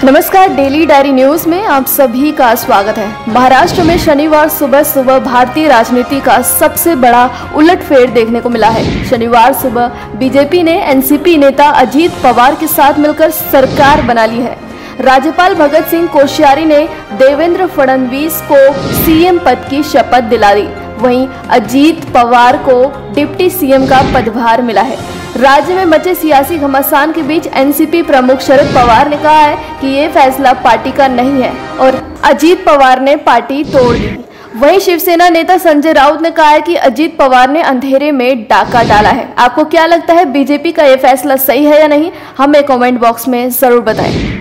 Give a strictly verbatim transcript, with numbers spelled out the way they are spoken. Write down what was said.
नमस्कार, daily diary news में आप सभी का स्वागत है। महाराष्ट्र में शनिवार सुबह सुबह भारतीय राजनीति का सबसे बड़ा उलटफेर देखने को मिला है। शनिवार सुबह बीजेपी ने एनसीपी नेता अजीत पवार के साथ मिलकर सरकार बना ली है। राज्यपाल भगत सिंह कोश्यारी ने देवेंद्र फडणवीस को सीएम पद की शपथ दिला दी। वहीं अजीत पवार को डिप्टी सीएम का पदभार मिला है। राज्य में मचे सियासी घमासान के बीच एनसीपी प्रमुख शरद पवार ने कहा है कि ये फैसला पार्टी का नहीं है और अजीत पवार ने पार्टी तोड़ दी। वहीं शिव सेना नेता संजय राउत ने कहा है कि अजीत पवार ने अंधेरे में डाका डाला है। आपको क्या लगता है, बीजेपी का ये फैसला सही है या नहीं? हमें कमेंट बॉक्स में जरूर बताएं।